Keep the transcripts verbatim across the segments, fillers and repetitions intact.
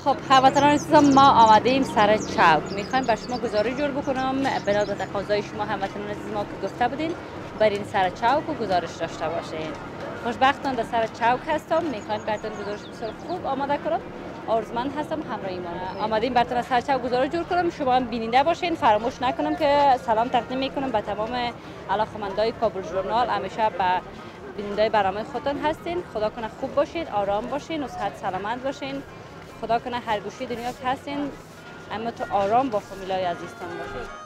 خب هموطنان عزیزم، ما آمدیم سر چوک. میخوایم به شما گزارش جور بکنم بنا به تقاضای شما هموطنان عزیز ما که گفته بودین برین سر چوک و گزارش داشته باشین. خوشبختانه در سر چوک هستم. میخوایم براتون گزارش بسیار خوب آماده کنم. آرزومند هستم همراهی ما. آمدیم براتون سر چوک گزارش جور کنم. شما هم بیننده باشین. فراموش نکنم که سلام تقدیم میکنم به تمام علاقه‌مندای کابل ژورنال. همیشه به بیننده برنامه خودتون هستین. خدا کنه خوب باشین، آرام باشین و صحت سلامت باشین. خدا کنه هر گوشه دنیا که هستین اما تو آرام با فامیلای عزیزتان باشین.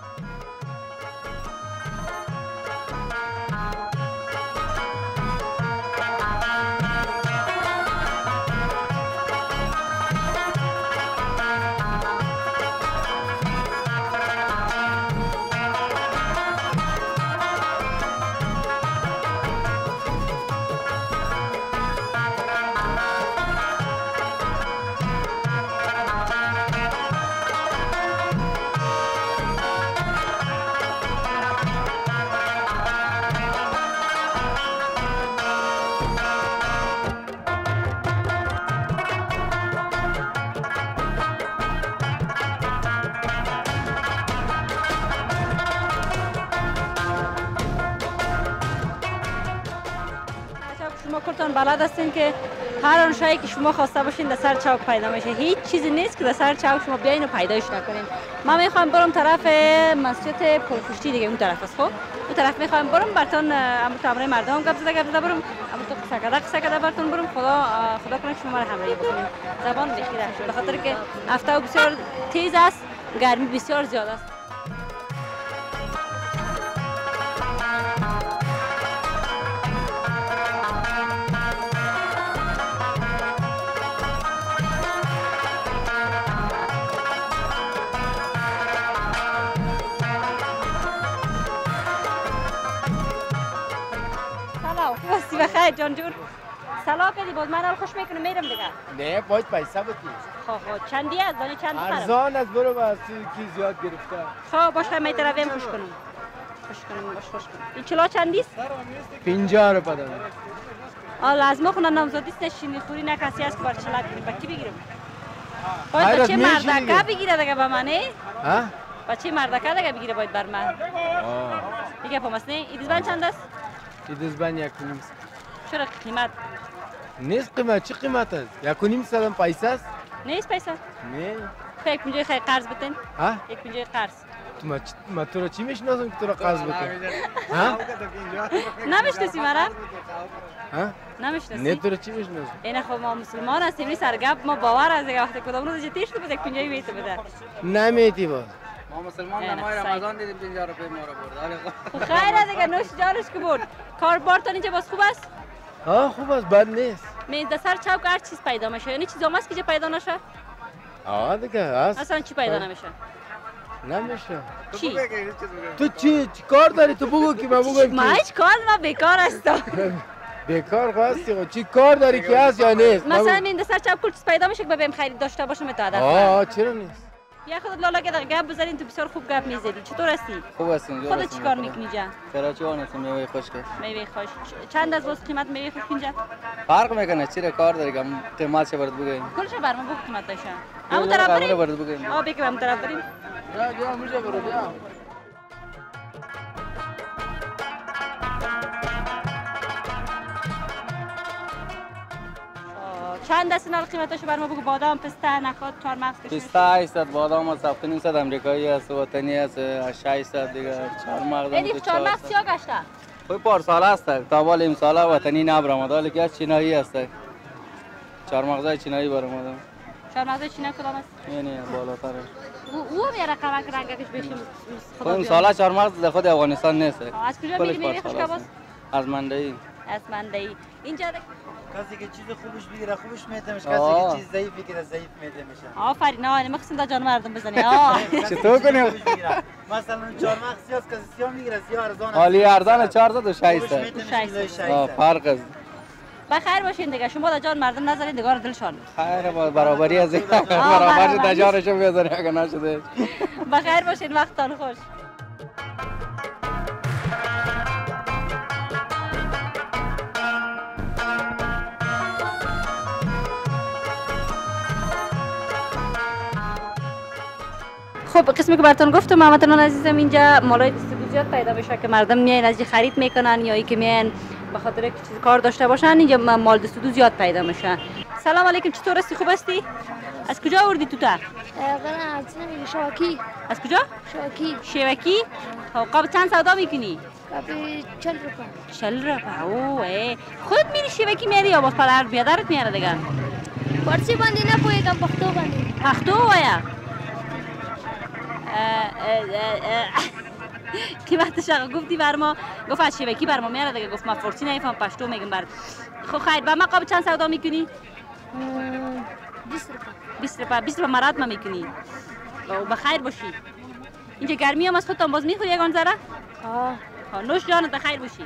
شما کلتان بلد هستین که هر آن شایی که شما خواسته باشین در سر چوک پیدا میشه. هیچ چیزی نیست که در سر چوک شما بیاین و پیداش نکنین. من میخوام برم طرف مسجد پرخشتی دیگه، اون طرف است. خب اون طرف میخوام برم براتون امر تمرین مردم گپ زده گپ زده برم امر تو قصه کده قصه کده براتون برم. خدا خدا کنه شما رو همراهی بکنین. زبان بخیر شد به خاطر که هفته بسیار تیز است، گرمی بسیار زیاد است. واسه بخیر جان جون. سلام کردی باز من خوش میکنم میرم دیگه. نه باید پیسه بدی. خب خب چندی است دانی چند خرم؟ ارزان است برو واسه کی زیاد گرفته. خب باشه می طرفیم خوش کنم. خوش کنم باش خوش کنم. این چلا چندی است؟ پنجاه رو بدم. آ لازم خونه نامزادی است نشینی خوری نه کسی است که بر چلا کنیم. با کی بگیرم؟ باید بچه مردکه بگیره دیگه با منه؟ ها؟ بچه مردکه دیگه بگیره باید بر من. آه. دیگه پماس نه ایدزبان چند است؟ ایدزبان یک و نیم. چرا قیمت؟ نیست قیمت، چی قیمت است؟ یک و نیم سلام پیسه است؟ نیست پیسه؟ نه. یک پنجاه خیلی قرض بتن؟ ها؟ یک پنجاه قرض. تو ما ما تو رو چی میشناسم که تو رو قرض بتن؟ ها؟ نمیشناسی مرا؟ ها؟ نمیشناسی؟ نه تو رو چی میشناسم؟ اینا خب ما مسلمان هستیم، سرگب ما باور از دیگه وقتی کدام روز جتیش تو بده پنجاه میته بده. نمیتی باز. ما مسلمان نمای رمضان دیدیم پنجاه روپیه ما رو برد. خیره دیگه نوش جانش که برد. کار بارتون اینجا باز خوب است؟ ها خوب است بد نیست. می در سر چوک هر چیز پیدا میشه. یعنی چیزا هست که پیدا نشه؟ آه دیگه هست. اصلا چی پیدا نمیشه؟ نمیشه. چی؟ تو چی چی کار داری تو بگو که من بگم. ما هیچ کار ما بیکار هستم. بیکار خواستی چی کار داری که هست یا نیست؟ مثلا این در سر چوک کل چیز پیدا میشه که ببیم خرید داشته باشم تو هدف. آه چرا نیست؟ یا خودت لالا که گپ بزنین تو بسیار خوب گپ میزدی. چطور هستی؟ خوب هستم. خودت چیکار میکنی جا؟ کراچیوان هستم میوه خشک. میوه خشک. چند از واسه قیمت میوه خشک اینجا؟ فرق میکنه چیره کار داری که قیمت چه برات بگیم. کلش برام بگو قیمت داشته. اون طرف بریم. برات بگیم. آ بگم اون طرف بریم. بیا بیا میشه برو بیا. چند است اینا قیمتاشو برام بگو. بادام، پسته، نخود، چهارمغز کشمش. پسته هشتصد، بادام هست هفت و نیم صد امریکایی است، وطنی است ششصد دیگه. چهارمغز هم تو چهارمغز چیا گشته؟ خب پارسال است تا بال امسال وطنی نبرآمد ولی که چینایی است. چهارمغزای چینایی برآمد. چهارمغز چینایی کدام است؟ یعنی بالاتره. او او میاره رقم رنگش بشیم. خب امسال چهارمغز در خود افغانستان نیست. از کجا میگیری میوه خشک باز؟ از منده‌ای. از منده‌ای. اینجا کسی که چیز خوبش بگیره خوبش میته میشه، کسی که چیز ضعیف بگیره ضعیف میته میشه. آفرین. نه مخصوصا جان مردم بزنی. آ چطور کنیم؟ مثلا چهارمغز سیاه کسی سیاه میگیره سیاه ارزان. حالی ارزان چهارصد و شصت. آ فرق است. بخیر باشین دیگه. شما در جان مردم نذارین دیگه دلشان. خیر با برابری از برابر در جانشون بذارین اگه نشده. بخیر باشین وقتتان خوش. خب قسمی که براتون گفتم همتون عزیزم، اینجا مالای دست زیاد پیدا میشه که مردم میایین از خرید میکنن یا ای که میایین به خاطر که چیز کار داشته باشن. اینجا مال دست زیاد پیدا میشه. سلام علیکم، چطور هستی؟ خوب هستی؟ از کجا آوردی تو تا؟ غنا از نمیگه شواکی. از کجا؟ شواکی. شواکی؟ قاب چند سودا میکنی؟ قابی چل روپا. چل روپا. اوه خودت میری شواکی میری یا با پدر بیادرت میاره دیگه؟ فارسی باندی نپویگم، پختو باندی. پختو وایا؟ که وقت شقا گفتی بر ما گفت از شبکی بر ما میاره دیگه، گفت ما فارسی نمیفهم پشتو میگم بر. خب خیر با ما قاب چند سودا میکنی؟ بیست روپا. بیست روپا. بیست روپا مراد ما میکنی و بخیر باشی. اینجا گرمی هم از خودتان باز میخوری یگان ذره؟ آه نوش جانت بخیر باشی.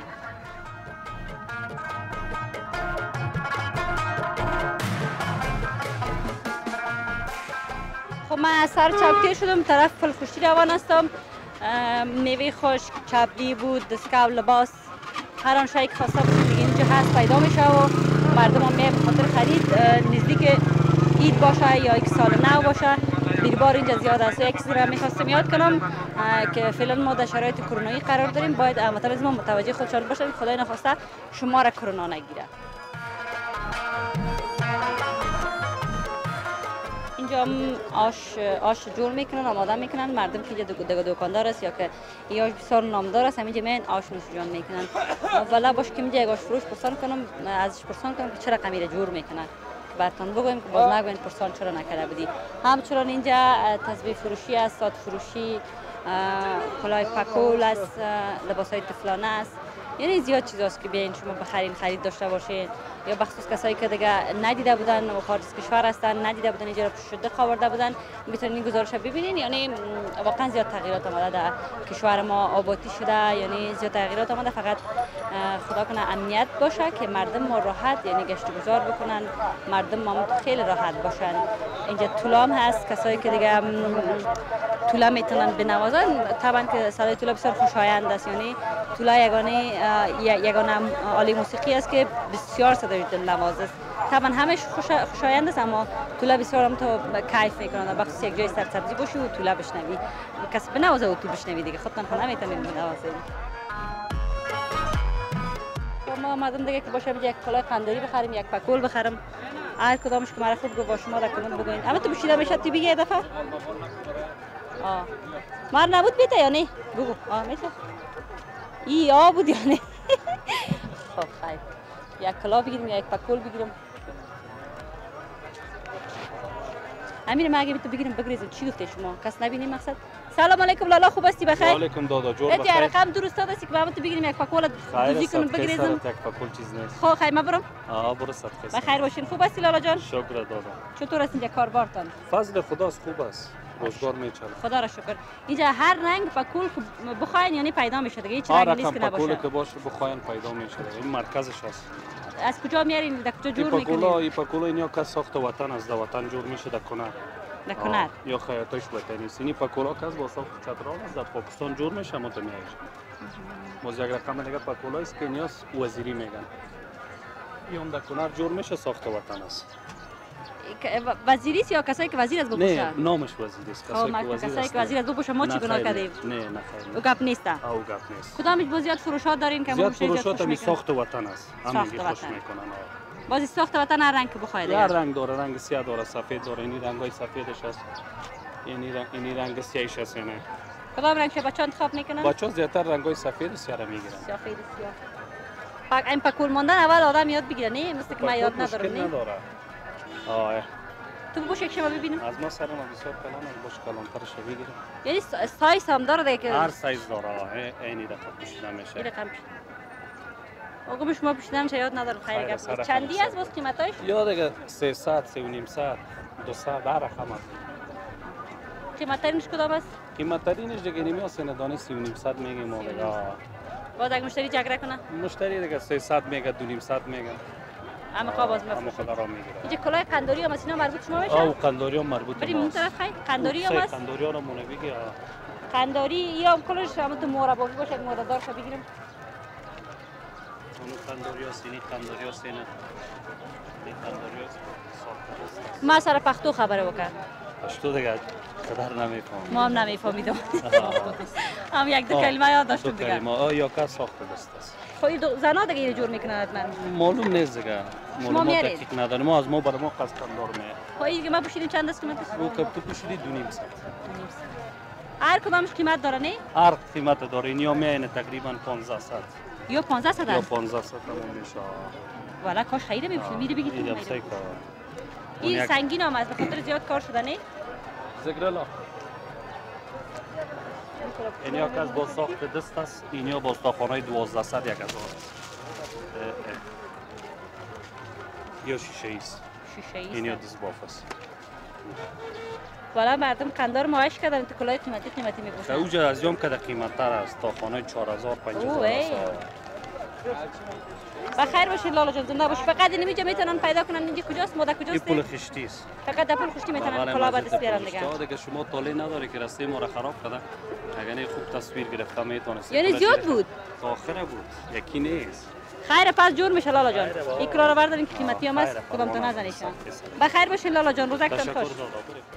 خب من از سر چپتی شدم طرف فلخوشی روان هستم. میوه خشک، چپلی بود، دستکاو، لباس، هر آن شایی که خواسته باشید دیگه اینجا هست پیدا میشه و مردم هم میاد به خاطر خرید. نزدیک عید باشه یا یک سال نو باشه بیربار اینجا زیاد است. یک چیزی را میخواستم یاد کنم که فعلا ما در شرایط کرونایی قرار داریم، باید هموطن از ما متوجه خودشان باشن، خدای نخواسته شما را کرونا نگیره. اینجا آش آش جور میکنن، آماده میکنن. مردم که اینجا دو دکاندار است یا که این آش بسیار نامدار است، همینجا میان آش نوشجان میکنن. اولا باش که اینجا یک آش فروش پرسان کنم، ازش پرسان کنم که چرا قمیره جور میکنن، براتون بگویم که باز نگوین پرسان چرا نکرده بودی. همچنان اینجا تسبیح فروشی است، سات فروشی، کلاه پکول است، لباسای طفلانه است. یعنی زیاد چیزاست که بیاین شما بخرین، خرید داشته باشین. یا بخصوص کسایی که دیگه ندیده بودن و خارج از کشور هستن، ندیده بودن اینجا رو شده خاورده بودن، میتونین این گزارش رو ببینین. یعنی واقعا زیاد تغییرات آمده در کشور ما، آبادی شده، یعنی زیاد تغییرات آمده. فقط خدا کنه امنیت باشه که مردم ما راحت یعنی گشت و گذار بکنن، مردم ما خیلی راحت باشن. اینجا طولام هست، کسایی که دیگه طولا میتونن بنوازن. طبعا که صدای طولا بسیار خوشایند است، یعنی طولا یگانه یگانه آله موسیقی است که بسیار صدای دلنواز است. طبعا همش خوشایند است، اما طولا بسیار هم تو کیف میکنن. بخصوص یک جای سرسبزی باشی و طولا بشنوی، کسی بنوازه و تو بشنوی دیگه خودتان خود نمیتونین بنوازید. ما آمدم دیگه که باشه یک کلاه قنداری بخریم، یک پکول بخرم، هر کدامش که مرا خوب گفت با شما را کنم بگوین. اما تو بشیده میشه تو بگی یه دفعه؟ آه مار نبود بیته یا نه؟ بگو. آه میشه؟ ای آه بود یا نه؟ خب خیر یک کلاه بگیریم یا یک پکول بگیریم. امیر ما اگه تو بگیریم بگریزیم. چی گفته شما؟ کس نبینی مقصد؟ سلام علیکم لالا، خوب هستی بخیر؟ و علیکم دادا جور بخیر. ات رقم درست دادی که بابا تو بگیریم یک پکول دوزی کنم بگریزم. یک پکول چیز نیست. خب خیر ما برم. آه برو صدقه. بخیر باشین. خوب هستی لالا جان؟ شکر دادا. چطور است اینجا کاربارتان؟ فضل خداست خوب است. روزگار میچره. خدا را شکر. اینجا هر رنگ پکول بخواین یعنی پیدا میشه دیگه، هیچ رنگ نیست که نباشه. پکول که باشه بخواین پیدا میشه. این مرکزش است. از کجا میارین؟ در کجا جور میکنین؟ پکولا این پکولا اینیا که ساخت وطن از وطن جور میشه در کنار. در کنار. یا خیاطش وطنی است. این پکولا که از با ساخت چترال از در پاکستان جور میشه اما تو میایش. باز یک رقم دیگه پکولا است که نیاز وزیری میگن. این در کنار جور میشه ساخت وطن است. وزیری است یا کسایی که وزیر از بپوشن؟ نه نامش وزیر است. کسایی که وزیر کسایی که وزیر از بپوشن ما چی گناه کردیم؟ نه نه خیر. او گپ نیست. او گپ نیست. کدامش باز زیاد فروشات دارین که زیاد فروشات می ساخت وطن است. همین خوش میکنن. بازی ساخت وطن هر رنگ که بخواید. هر رنگ داره، رنگ سیاه داره، سفید داره. این رنگای سفیدش است. این رنگ این رنگ سیاهش است نه. کدام رنگ شه بچه‌ها انتخاب میکنن؟ بچه‌ها زیاتر رنگای سفید و سیاه را میگیرن. سفید و سیاه. پاک این پکول ماندن اول آدم یاد بگیره نه؟ مثل که من یاد ندارم نه. نداره. آه. تو بگوش یک شما ببینیم. از ما سر ما بسیار کلان است، باش کلانترش بگیریم. یعنی سایز هم داره دیگه که هر سایز داره. عینی دقیق پوشیده میشه. این رقم آقا شما پوشیدم چه یاد ندارم خیلی گپ. چندی است باز قیمتاش؟ یا دیگه سیصد، سه و نیم صد، دویست در رقم است. قیمتش کدام است؟ قیمتش دیگه نمیاست نه دانه سی و نیم صد میگیم ما دیگه. باز اگه مشتری جگره کنه؟ مشتری دیگه سیصد میگه، دو نیم صد میگه. اما خواه باز مفروشه. اما خدا را میگیره. اینجا کلاه قنداری هم از اینا مربوط شما میشه؟ آه قنداری هم مربوط بریم اون طرف خیلی قنداری هم هست؟ قنداری ها رو مونه بگی. قنداری یا کلش هم تو مربوطی باشه که مورد دارش بگیریم. اون قنداری ها سینی قنداری ها سینه. این قنداری ها ما سر پختو خبره وکړه. پشتو دیگه قدر نمیفهمم. ما هم نمیفهمیدم. هم یک دو کلمه یاد داشتم دو دیگه. کلمه آ یا کا ساخته دست است. خب این دو- زنا دیگه اینو جور میکنن حتما. معلوم نیست دیگه. معلومات میارید؟ دقیق نداریم. ما از ما برای ما قصد کندار می. خب این دیگه ما پوشیدیم چند دست قیمتش؟ او که تو پوشیدی دو نیم ست. هر کدامش قیمت داره نه؟ هر قیمت داره این یا میینه تقریبا پانزده ست. یا پانزده صد یا است. پانزده ست همون میشه. والا کاش خیلی میشه. میری بگی تو این میری. هم سیکا. این سنگین هم است به خاطر زیاد کار شده نه؟ زگرلا. این یا کس با ساخت دست است. این یا با استخوان‌های دوازده صد یک هزار است. یا شیشه ایست. شیشه ای. این یا دست باف است. والا مردم قندار ماهش کردن تو کلاه قیمتی قیمتی میپوشن. اوجا از یوم که در قیمت تر است تا خانه چهار هزار پنج اوه، هزار ای. است. بخیر باشید لالا جان زنده باشید. فقط این اینجا میتونن پیدا کنن اینجا کجاست ماده این کجاست؟ پول خشتی است. فقط در پول خشتی میتونن کلاه به دست بیارن دیگه. دیگه شما طالع نداره که راسته ما را خراب کرده. اگر نه خوب تصویر گرفته میتونست. یعنی زیاد بود. تا آخره بود. یکی نیست. خیر پس جور میشه لالا جان. خیره بابا. این کلاه رو بردارین که قیمتی هم است. خیره، کدام تو پروانه نزنیشن. است. بخیر باشید لالا جان روزکتون تشکر خوش. زاده.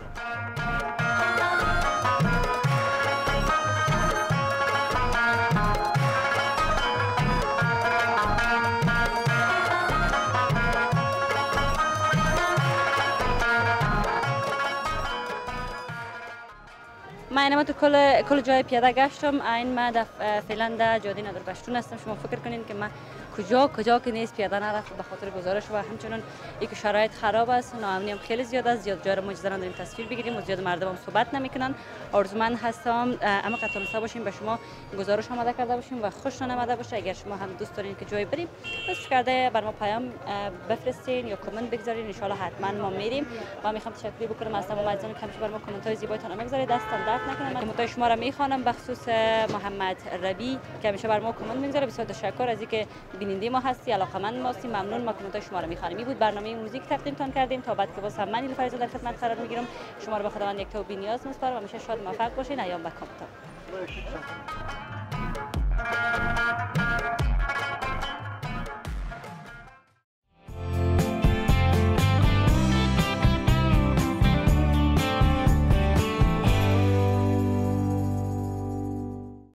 من اینما تو کل کل جای پیاده گشتم. این ما در فعلا در جاده ندر بشتون هستم. شما فکر کنین که من کجا کجا که نیست پیاده نرفت به خاطر گزارش و همچنین یک شرایط خراب است. ناامنی هم خیلی زیاد است. زیاد جا رو معجزه داریم تصویر بگیریم و زیاد مردم هم صحبت نمیکنن. آرزومند هستم اما قطعا نسا باشیم به شما گزارش آماده کرده باشیم و خوشتون آمده باشه. اگر شما هم دوست دارین که جای بریم بس کرده بر ما پیام بفرستین یا کامنت بگذارین. ان شاء الله حتما ما میریم. و میخوام تشکر بکنم از تمام عزیزان که همیشه بر ما کامنت های زیبایتون میگذارید. دستتون درد نکنه. من کامنت های شما را میخوانم به خصوص محمد ربی که همیشه بر ما کامنت میگذاره. بسیار تشکر از اینکه بیننده ما هستی، علاقمند ما هستی. ممنون. ما کامنت های شما را میخوانیم. این بود برنامه موزیک تقدیمتان کردیم. تا بعد که باز هم من نیلوفر در خدمت قرار میگیرم. شما رو به خداوند یک تا بی نیاز میسپارم و همیشه شاد و موفق باشین. ایام بکام.